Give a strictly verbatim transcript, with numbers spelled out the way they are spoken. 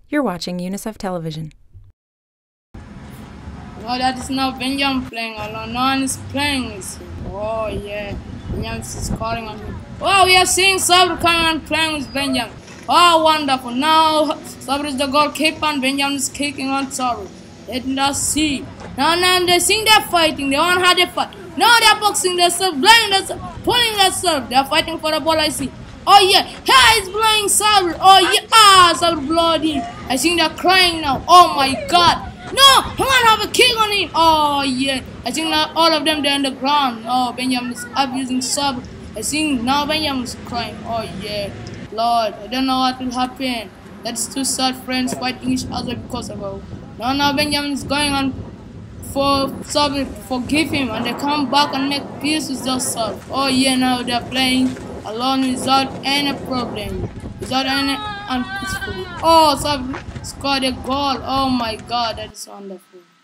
You're watching UNICEF Television. No, that is not Benjamin playing alone. No one is playing with him. Oh, yeah. Benjamin is calling on him. Oh, we are seeing Sabri coming and playing with Benjamin. Oh, wonderful. Now, Sabri is the goalkeeper and Benjamin is kicking on Sabri. Let us see. Now, now, they think they're fighting. They want how they fight. No, they're boxing themselves, blowing themselves, pulling themselves. They're fighting for the ball, I see. Oh, yeah. Here is blowing Sabri. Oh, yeah. Ah, Sabri blowed him. I think they're crying now. Oh, my God. No, he want to have a kick on him. Oh, yeah. I think now all of them, they're on the ground. Oh, Benjamin is abusing Sabri. I think now Benjamin is crying. Oh, yeah. Lord, I don't know what will happen. That's two sad friends fighting each other because of her. Now, now Benjamin is going on for Sabri to forgive him. And they come back and make peace with themselves. Oh, yeah, now they're playing alone without any problem. Without any unpeaceful. Oh, Sabri scored a goal. Oh my God, that is wonderful.